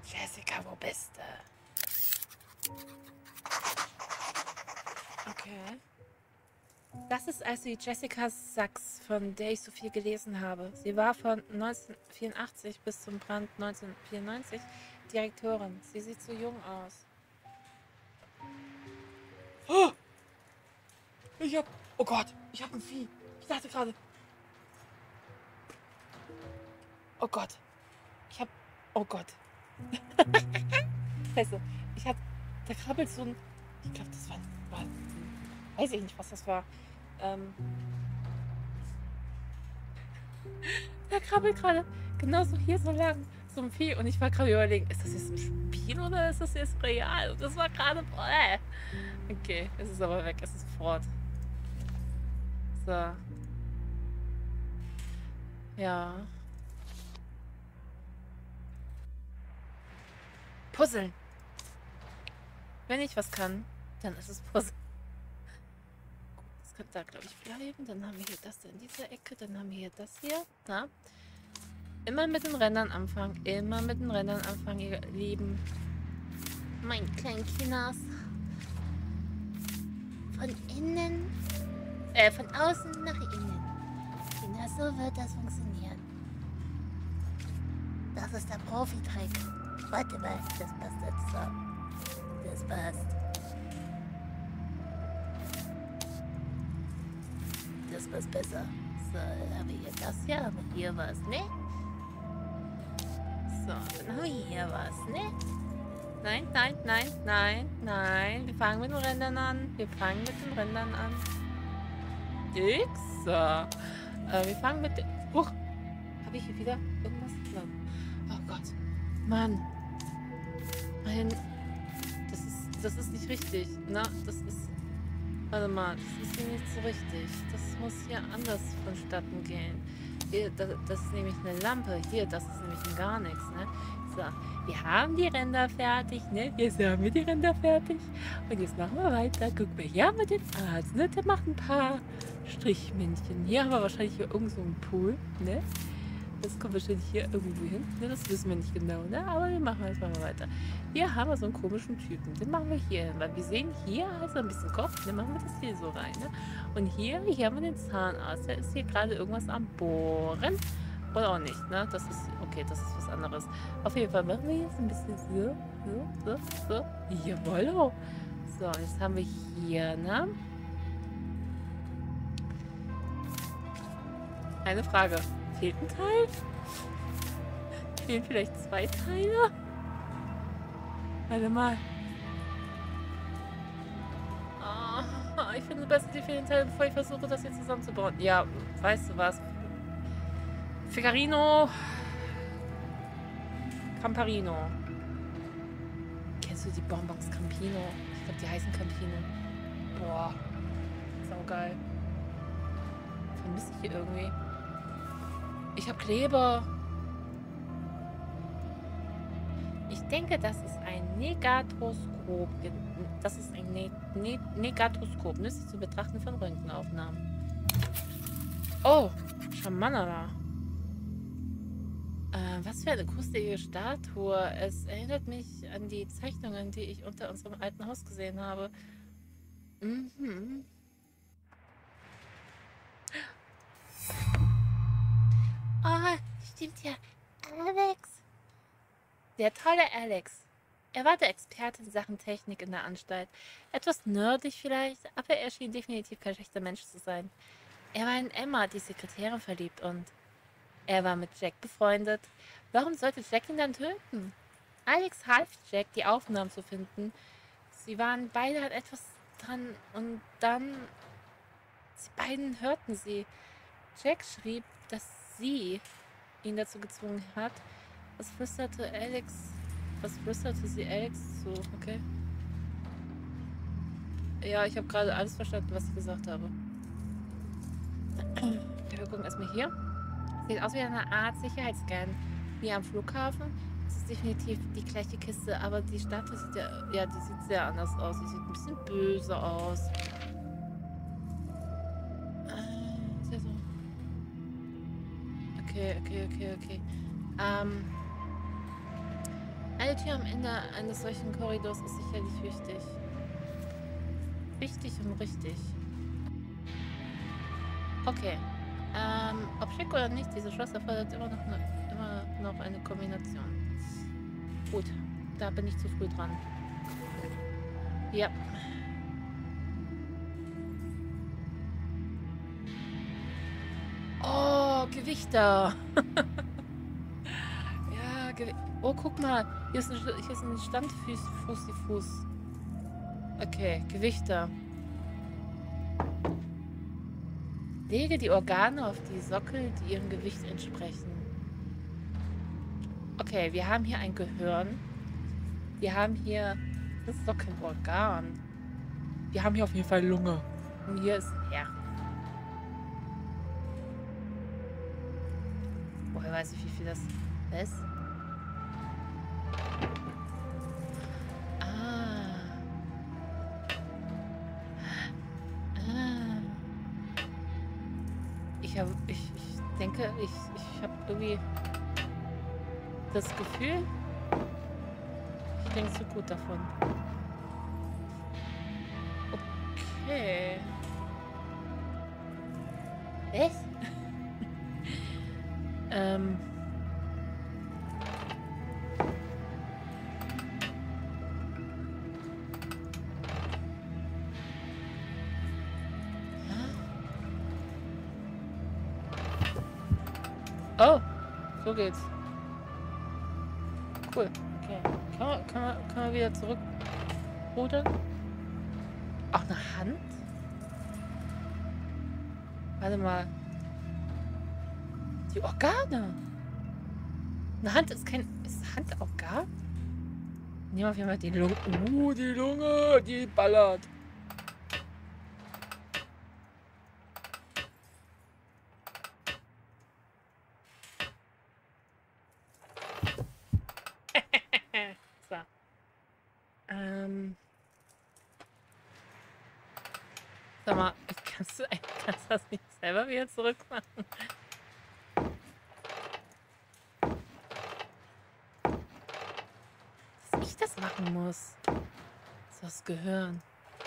Jessica, wo bist du? Okay. Das ist also die Jessica Sachs, von der ich so viel gelesen habe. Sie war von 1984 bis zum Brand 1994 Direktorin. Sie sieht so jung aus. Oh, oh Gott, ich hab ein Vieh. Ich dachte gerade. Oh Gott. Oh Gott. Scheiße. Da krabbelt so ein. Ich glaube, das war. Weiß ich nicht, was das war. Da krabbelt gerade genauso hier so lang so ein Vieh. Und ich war gerade überlegen, ist das jetzt ein Spiel oder ist das jetzt real? Und das war gerade. Okay, es ist aber weg. Es ist fort. So. Ja. Puzzeln. Wenn ich was kann, dann ist es Puzzeln. Das könnte da, glaube ich, bleiben. Dann haben wir hier das in dieser Ecke. Dann haben wir hier das hier. Na? Immer mit den Rändern anfangen. Immer mit den Rändern anfangen, ihr Lieben. Mein kleinen Kinders. Von innen. Von außen nach innen. Kinder, so wird das funktionieren. Das ist der Profi-Trick. Warte mal, das passt jetzt so. Das passt. Das passt besser. So, dann haben wir hier das hier, haben wir hier was, ne? So, dann haben wir hier was, ne? Nein, nein, nein, nein, nein. Wir fangen mit den Rändern an. Wir fangen mit den Rändern an. Nix. So. Wir fangen mit den... Huch. Habe ich hier wieder irgendwas? Nein. Oh Gott. Mann. Nein. Das ist nicht richtig. Na, das ist... Warte mal. Das ist hier nicht so richtig. Das muss hier anders vonstatten gehen. Hier, das ist nämlich eine Lampe. Hier, das ist nämlich gar nichts, ne? So, wir haben die Ränder fertig, ne? Jetzt haben wir die Ränder fertig. Und jetzt machen wir weiter. Guck mal, hier haben wir den Arzt, ne? Der macht ein paar Strichmännchen. Hier haben wir wahrscheinlich hier irgend so einen Pool, ne? Das kommt wahrscheinlich hier irgendwo hin. Ne? Das wissen wir nicht genau, ne? Aber wir machen jetzt mal weiter. Hier haben wir so einen komischen Typen. Den machen wir hier hin. Weil wir sehen, hier also ein bisschen Kopf. Dann machen wir das hier so rein, ne? Und hier haben wir den Zahnarzt. Der ist hier gerade irgendwas am Bohren. Oder auch nicht, ne? Das ist, okay, das ist was anderes. Auf jeden Fall machen wir jetzt ein bisschen so. Jawollo. So, jetzt haben wir hier, ne? Eine Frage. Fehlt ein Teil? Fehlen vielleicht 2 Teile? Warte mal. Oh, ich finde besser die fehlen Teile, bevor ich versuche, das hier zusammenzubauen. Ja, weißt du was? Figarino. Camparino. Kennst du die Bonbons Campino? Ich glaube, die heißen Campino. Boah. Saugeil. Vermisse ich hier irgendwie. Ich habe Kleber. Ich denke, das ist ein Negatoskop. Das ist ein Negatoskop. Nützlich zu betrachten von Röntgenaufnahmen. Oh, Schamanala. Was für eine kustige Statue. Es erinnert mich an die Zeichnungen, die ich unter unserem alten Haus gesehen habe. Mhm. Oh, stimmt ja. Alex. Der tolle Alex. Er war der Experte in Sachen Technik in der Anstalt. Etwas nerdig vielleicht, aber er schien definitiv kein schlechter Mensch zu sein. Er war in Emma, die Sekretärin, verliebt und er war mit Jack befreundet. Warum sollte Jack ihn dann töten? Alex half Jack, die Aufnahmen zu finden. Sie waren beide an etwas dran und dann... Sie beiden hörten sie. Jack schrieb, dass sie ihn dazu gezwungen hat. Was flüsterte sie Alex zu? Okay. Ja, ich habe gerade alles verstanden, was ich gesagt habe. Okay, wir gucken erstmal hier. Sieht aus wie eine Art Sicherheitsscan. Wie am Flughafen. Es ist definitiv die gleiche Kiste, aber die Statue sieht ja, die sieht sehr anders aus. Die sieht ein bisschen böse aus. Ist ja so. Okay. Eine Tür am Ende eines solchen Korridors ist sicherlich wichtig. Wichtig und richtig. Okay. Ob schick oder nicht, dieses Schloss erfordert immer noch eine Kombination. Gut, da bin ich zu früh dran. Ja. Oh, Gewichter. Ja, oh, guck mal. Hier ist ein Standfuß. Okay, Gewichter. Lege die Organe auf die Sockel, die ihrem Gewicht entsprechen. Okay, wir haben hier ein Gehirn. Wir haben hier... Das ist doch kein Organ. Wir haben hier auf jeden Fall Lunge. Und hier ist Herz. Woher weiß ich, wie viel das ist? Ich denke, ich habe irgendwie das Gefühl, ich denke so gut davon. Okay. Was? Oh, so geht's. Cool. Okay. Kann man wieder zurückrudern? Auch eine Hand? Warte mal. Die Organe. Eine Hand ist kein... Ist Hand Organ? Nehmen wir auf jeden Fall die Lunge. Die Lunge, die ballert. So. Sag mal, kannst du das nicht selber wieder zurückmachen? Dass ich das machen muss. Das ist das Gehirn.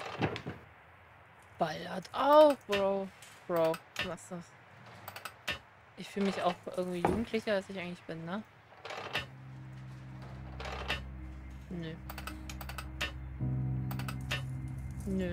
Ballert auf, Bro. Bro, was das? Ich fühle mich auch irgendwie jugendlicher, als ich eigentlich bin, ne? Nö. Nö.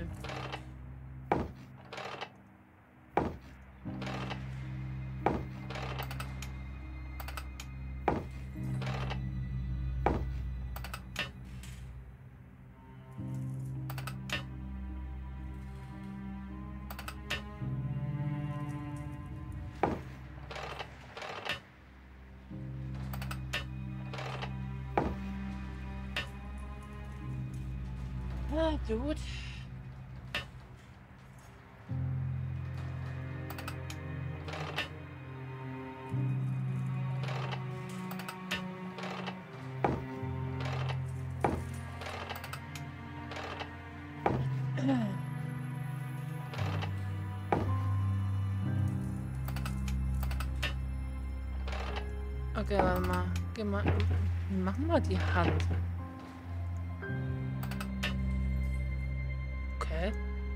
Ah, gut. Okay, warte mal. Geh mal. Machen wir die Hand. Okay.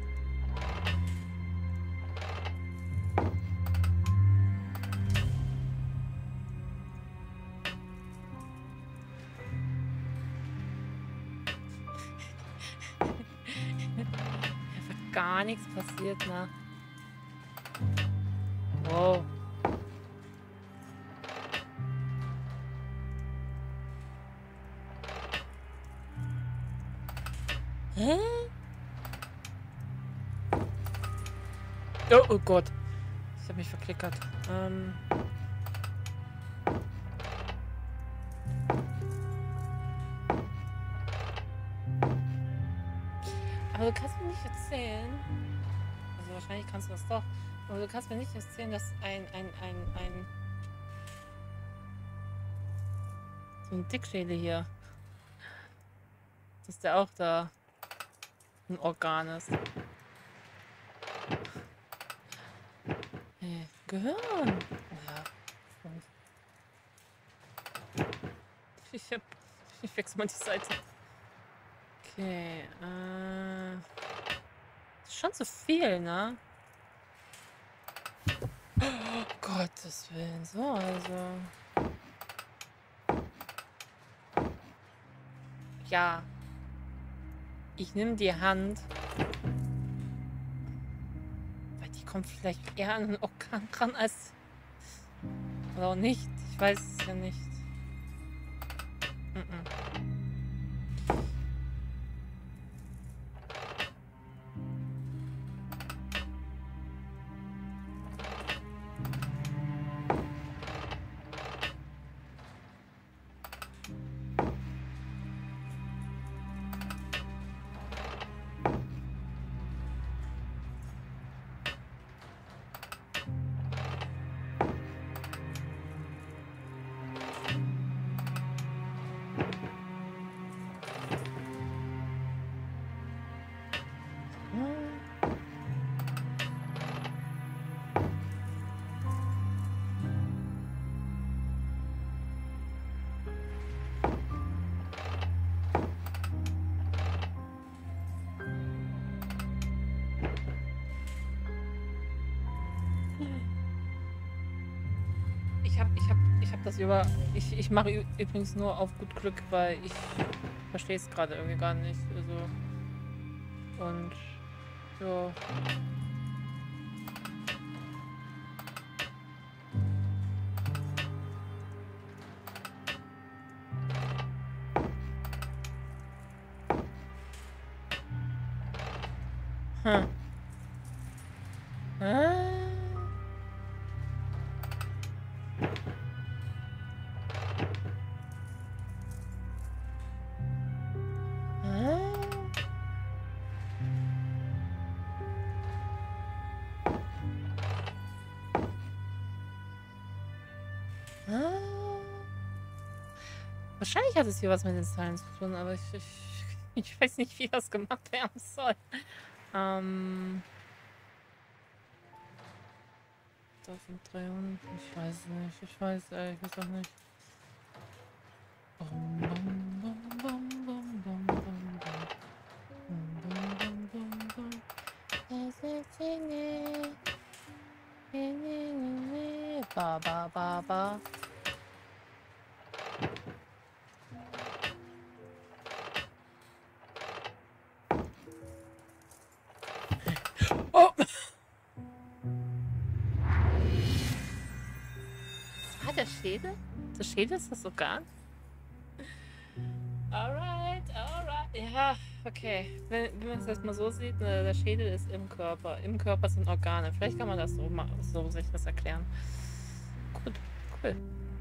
Einfach gar nichts passiert, ne? Wow. Hä? Oh, oh Gott. Ich habe mich verklickert. Aber du kannst mir nicht erzählen. Also wahrscheinlich kannst du das doch. Aber du kannst mir nicht erzählen, dass so ein Dickschädel hier, dass der auch da ein Organ ist. Hey, Gehirn. Ja. Ich Ich wechsle mal die Seite. Okay, ist schon zu viel, ne? Oh, Gottes Willen, so, also. Ja. Ich nehme die Hand. Weil die kommt vielleicht eher an den Orkan ran als... Oder auch nicht. Ich weiß es ja nicht. Ich hab das über... Ich mache übrigens nur auf gut Glück, weil ich verstehe es gerade irgendwie gar nicht. Also... Und... So... Hm. Wahrscheinlich hat es hier was mit den Zahlen zu tun, aber ich weiß nicht, wie das gemacht werden soll. Das sind 300. Ich weiß nicht. Ich weiß auch nicht. Ba, ba, ba, ba. Oh! Ah, der Schädel? Der Schädel ist das Organ? Alright, alright. Ja, okay. Wenn man es jetzt mal so sieht, ne, der Schädel ist im Körper. Im Körper sind Organe. Vielleicht kann man das so sich das erklären. Gut, cool.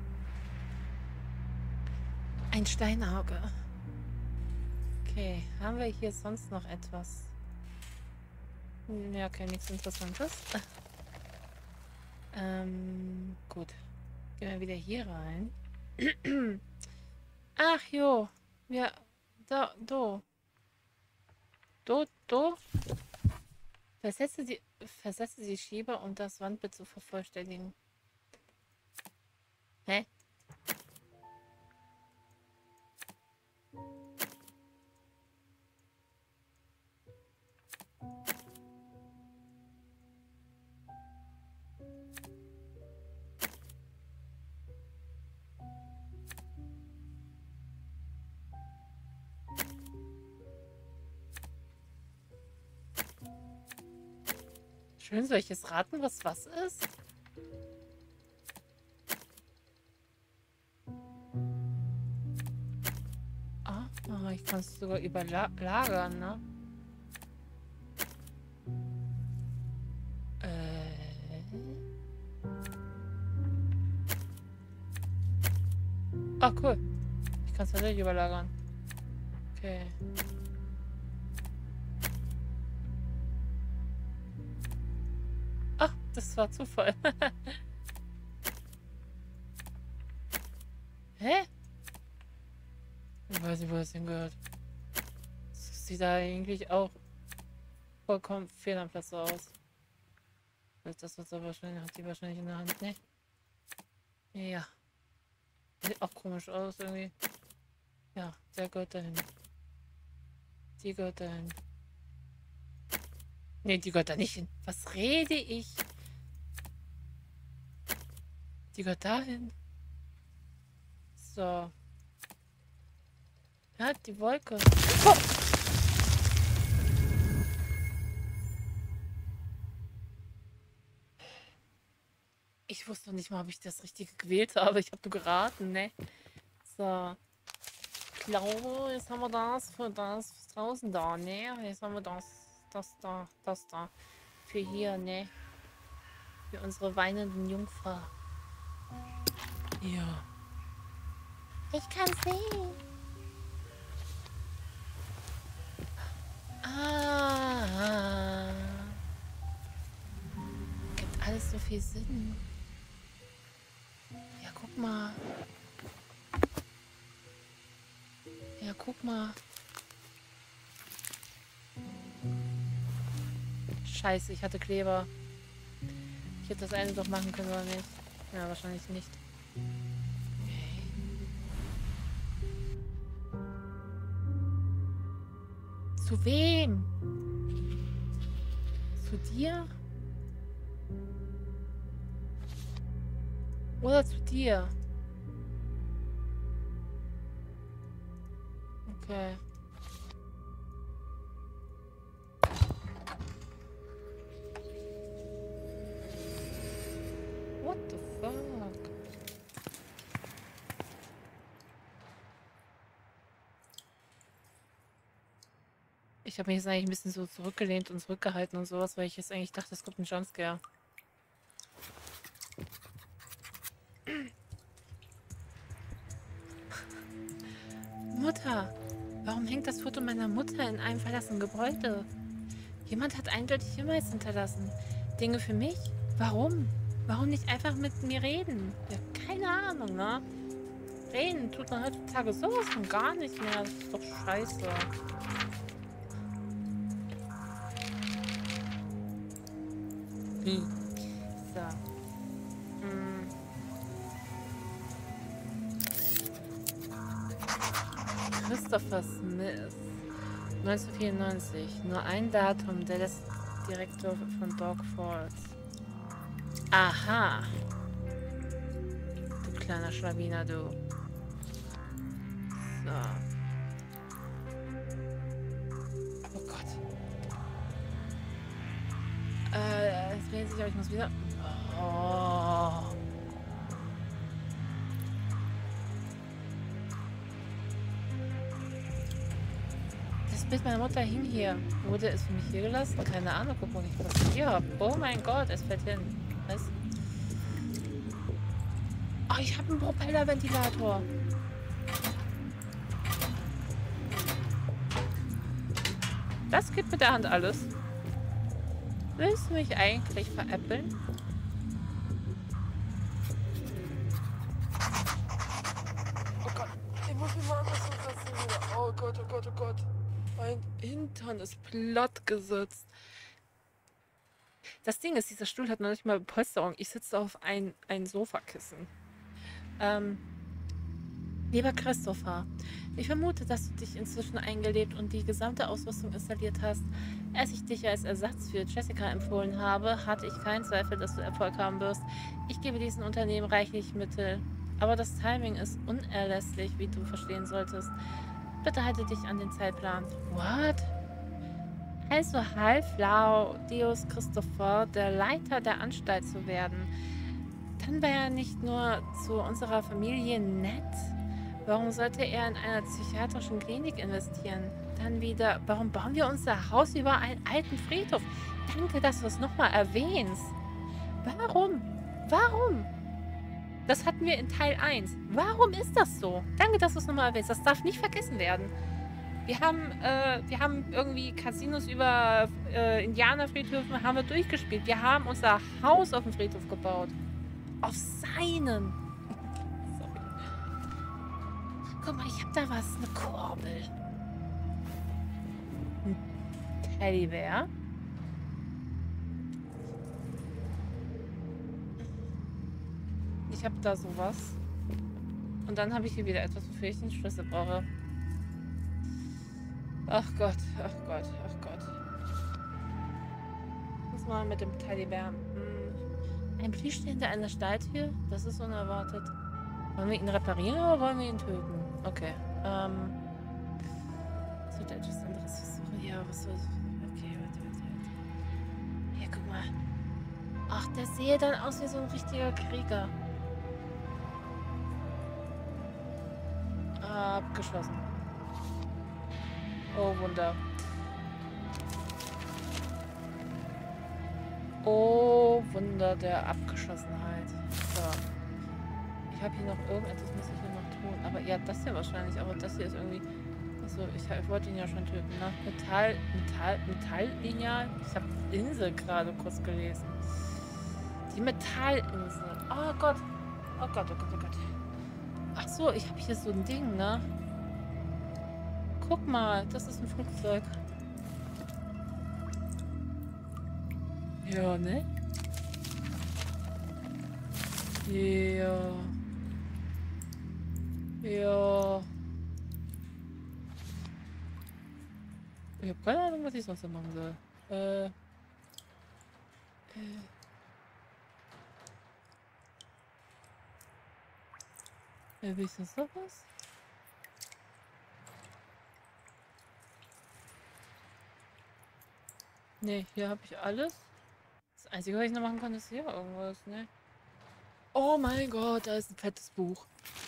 Ein Steinauge. Okay, haben wir hier sonst noch etwas? Ja, okay, nichts Interessantes. Gut. Gehen wir wieder hier rein. Ach jo. Ja, do. Versetze die Schieber, um das Wandbild zu vervollständigen. Hä? Schön, soll ich jetzt raten, was ist? Ah, ich kann es sogar überlagern, ne? Ah, cool. Ich kann es tatsächlich überlagern. Okay. Ach, das war Zufall. Hä? Ich weiß nicht, wo das hingehört. Das sieht da eigentlich auch vollkommen fehl am Platz aus. Das wird aber wahrscheinlich, hat die wahrscheinlich in der Hand, ne? Ja. Sieht auch komisch aus irgendwie. Ja, der gehört dahin. Die gehört dahin. Nee, die gehört da nicht hin. Was rede ich? Die gehört dahin. So. Ja, die Wolke. Oh! Ich wusste noch nicht mal, ob ich das Richtige gewählt habe. Ich habe nur geraten, ne? So. Ich glaube, jetzt haben wir das für das draußen da, ne? Jetzt haben wir das da. Für hier, ne? Für unsere weinenden Jungfer. Ja. Ich kann sehen. Ah. Gibt alles so viel Sinn. Ja, guck mal. Ja, guck mal. Scheiße, ich hatte Kleber. Ich hätte das eine doch machen können, oder nicht? Ja, wahrscheinlich nicht. Okay. Zu wem? Zu dir? Oder zu dir? Okay. What the fuck? Ich habe mich jetzt eigentlich ein bisschen so zurückgelehnt und zurückgehalten und sowas, weil ich jetzt eigentlich dachte, es kommt ein Jumpscare. Mutter! Warum hängt das Foto meiner Mutter in einem verlassenen Gebäude? Jemand hat eindeutig Hinweis hinterlassen. Dinge für mich? Warum? Warum nicht einfach mit mir reden? Ja, keine Ahnung, ne? Reden tut man heutzutage sowas von gar nicht mehr. Das ist doch scheiße. So. Christopher Smith. 1994. Nur ein Datum, der ist Direktor von Dog Falls. Aha. Du kleiner Schlawiner, du. So. Oh Gott. Es dreht sich, aber ich muss wieder... Oh. Das Bild meiner Mutter hing hier. Wurde es für mich hier gelassen? Keine Ahnung. Guck mal, was ich hier habe. Oh mein Gott, es fällt hin. Was? Oh, ich habe einen Propellerventilator. Das geht mit der Hand alles. Willst du mich eigentlich veräppeln? Oh Gott, ich muss mich mal anders umsetzen. Oh Gott, oh Gott, oh Gott. Mein Hintern ist platt gesetzt. Das Ding ist, dieser Stuhl hat noch nicht mal Polsterung. Ich sitze auf ein Sofakissen. Lieber Christopher, ich vermute, dass du dich inzwischen eingelebt und die gesamte Ausrüstung installiert hast. Als ich dich als Ersatz für Jessica empfohlen habe, hatte ich keinen Zweifel, dass du Erfolg haben wirst. Ich gebe diesen Unternehmen reichlich Mittel, aber das Timing ist unerlässlich, wie du verstehen solltest. Bitte halte dich an den Zeitplan. What? Also half Claudius Christopher, der Leiter der Anstalt zu werden. Dann wäre er nicht nur zu unserer Familie nett. Warum sollte er in einer psychiatrischen Klinik investieren? Dann wieder, warum bauen wir unser Haus über einen alten Friedhof? Danke, dass du es nochmal erwähnst. Warum? Warum? Das hatten wir in Teil 1. Warum ist das so? Danke, dass du es nochmal erwähnst. Das darf nicht vergessen werden. Wir haben irgendwie Casinos über Indianerfriedhöfen haben wir durchgespielt. Wir haben unser Haus auf dem Friedhof gebaut. Auf seinen. Sorry. Guck mal, ich hab da was. Eine Kurbel. Ein Teddybär. Ich hab da sowas. Und dann habe ich hier wieder etwas, wofür ich den Schlüssel brauche. Ach Gott, ach Gott, ach Gott. Was mal mit dem Teddybär? Ein Plüschtier an der Stahltür? Das ist unerwartet. Wollen wir ihn reparieren oder wollen wir ihn töten? Okay. Das wird etwas anderes versuchen. Ja, was soll. Okay, warte. Hier, guck mal. Ach, der sehe dann aus wie so ein richtiger Krieger. Abgeschlossen. Oh, Wunder. Oh, Wunder der Abgeschlossenheit. So. Ich habe hier noch irgendetwas, muss ich hier noch tun. Aber ja, das hier wahrscheinlich. Aber das hier ist irgendwie... Achso, ich wollte ihn ja schon töten, ne? Metalllineal? Ich habe Insel gerade kurz gelesen. Die Metallinsel. Oh Gott. Oh Gott, oh Gott, oh Gott. Ach so, ich habe hier so ein Ding, ne? Guck mal, das ist ein Flugzeug. Ja, ne? Ja. Ja. Ich habe keine Ahnung, was ich sonst noch machen soll. Will ich sonst noch was? Ne, hier habe ich alles. Das Einzige, was ich noch machen kann, ist hier irgendwas, ne? Oh mein Gott, da ist ein fettes Buch.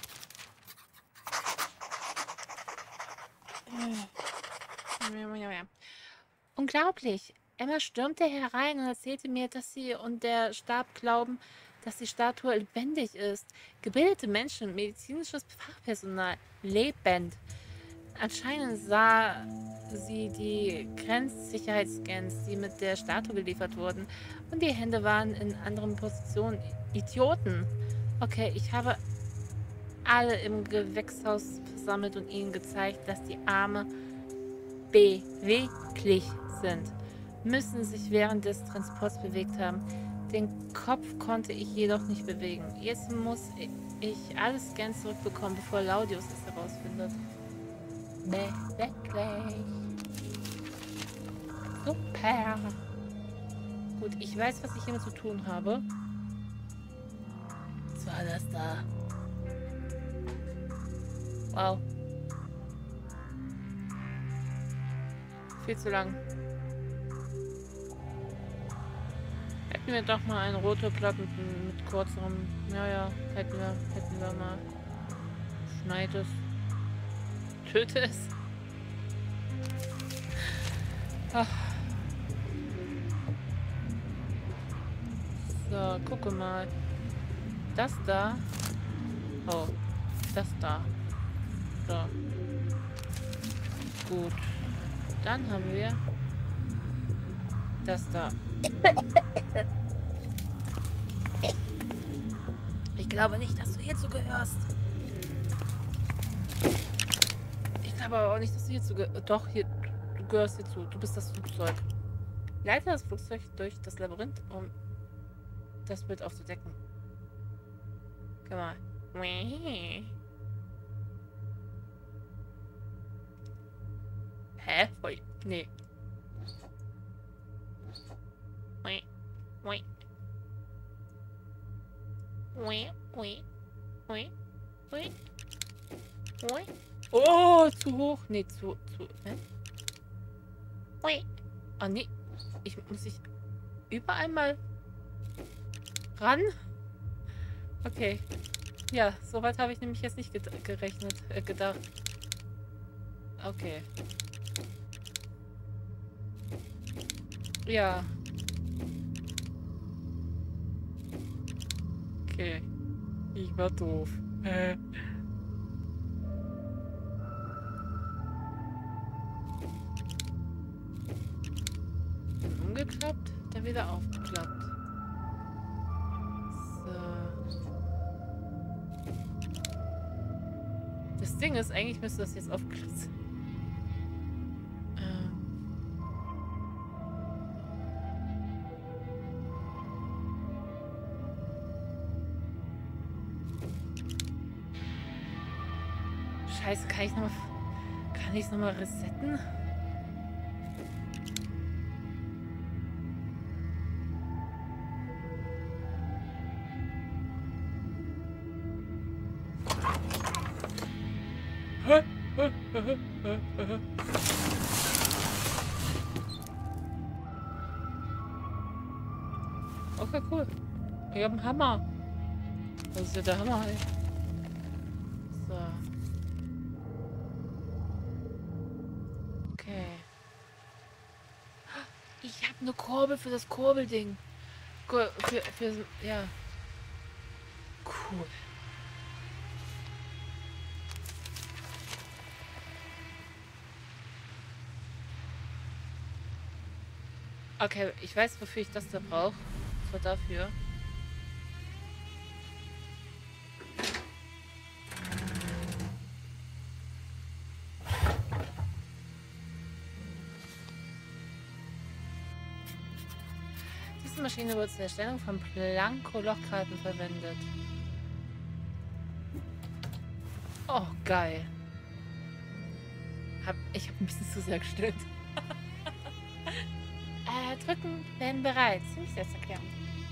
Unglaublich. Emma stürmte herein und erzählte mir, dass sie und der Stab glauben, dass die Statue lebendig ist. Gebildete Menschen, medizinisches Fachpersonal, lebend. Anscheinend sah sie die Grenzsicherheitsscans, die mit der Statue geliefert wurden. Und die Hände waren in anderen Positionen. Idioten. Okay, ich habe alle im Gewächshaus versammelt und ihnen gezeigt, dass die Arme beweglich sind. Müssen sich während des Transports bewegt haben. Den Kopf konnte ich jedoch nicht bewegen. Jetzt muss ich alles Scans zurückbekommen, bevor Laudius es herausfindet. Beweglich. Super. Gut, ich weiß, was ich hiermit zu tun habe. Was war das da? Wow. Viel zu lang. Hätten wir doch mal einen Rotorblatt mit kurzerem... Ja, hätten wir mal. Schneid es. Töte es. Ach. So, gucke mal. Das da. Oh, das da. So. Gut. Dann haben wir das da. Ich glaube nicht, dass du hierzu gehörst. Ich glaube aber auch nicht, dass du hierzu gehörst. Doch, hier, du gehörst hierzu. Du bist das Flugzeug. Leite das Flugzeug durch das Labyrinth, um das Bild aufzudecken. Guck mal. Hä? Nee. Oh, zu hoch. Nee, Ah, nee. Muss ich überall mal ran? Okay. Ja, soweit habe ich nämlich jetzt nicht gedacht. Okay. Ja. Okay. Ich war doof. Dann umgeklappt, dann wieder aufgeklappt. So. Das Ding ist, eigentlich müsste das jetzt aufgeklappt sein. Scheiße, kann ich es nochmal resetten? Okay, cool. Ich hab einen Hammer. Das ist ja der Hammer halt. So. Okay. Ich habe eine Kurbel für das Kurbelding. Ja. Cool. Okay, ich weiß, wofür ich das da brauche. Das war dafür. Diese Maschine wird zur Erstellung von Blanko-Lochkarten verwendet. Oh, geil. Ich habe ein bisschen zu sehr gestellt. Drücken, werden bereit. Ziemlich selbsterklärend.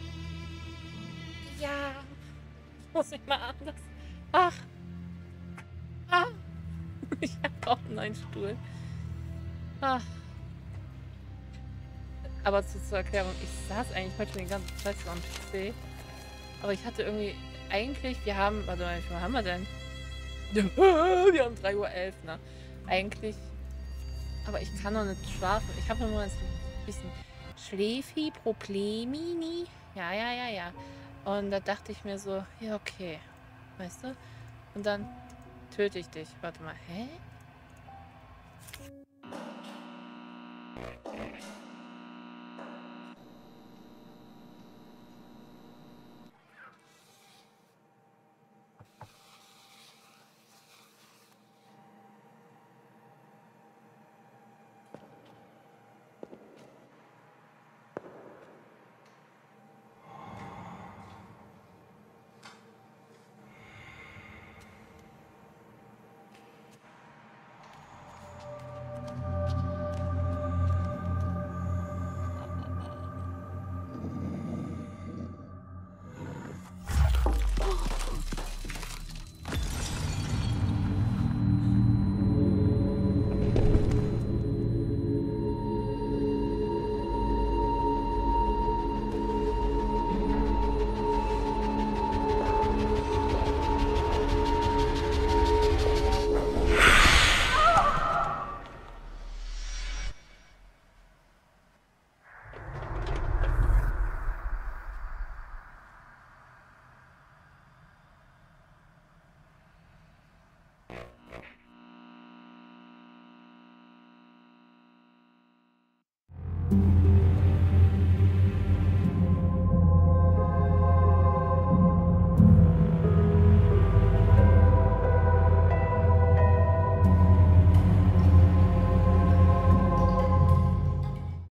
Ja. Muss ich mal anders. Ach. Ah. Ich habe auch einen neuen Stuhl. Ach. Aber zur Erklärung, ich saß eigentlich heute schon den ganzen Zeit am PC. Aber ich hatte irgendwie, eigentlich, wir haben, warte mal, wie viel haben wir denn? Wir haben 3:11 Uhr, ne? Eigentlich, aber ich kann noch nicht schlafen. Ich habe nur ein bisschen Schläfi-Problemini. Ja, ja, ja, ja. Und da dachte ich mir so, ja, okay. Weißt du? Und dann töte ich dich. Warte mal, hä?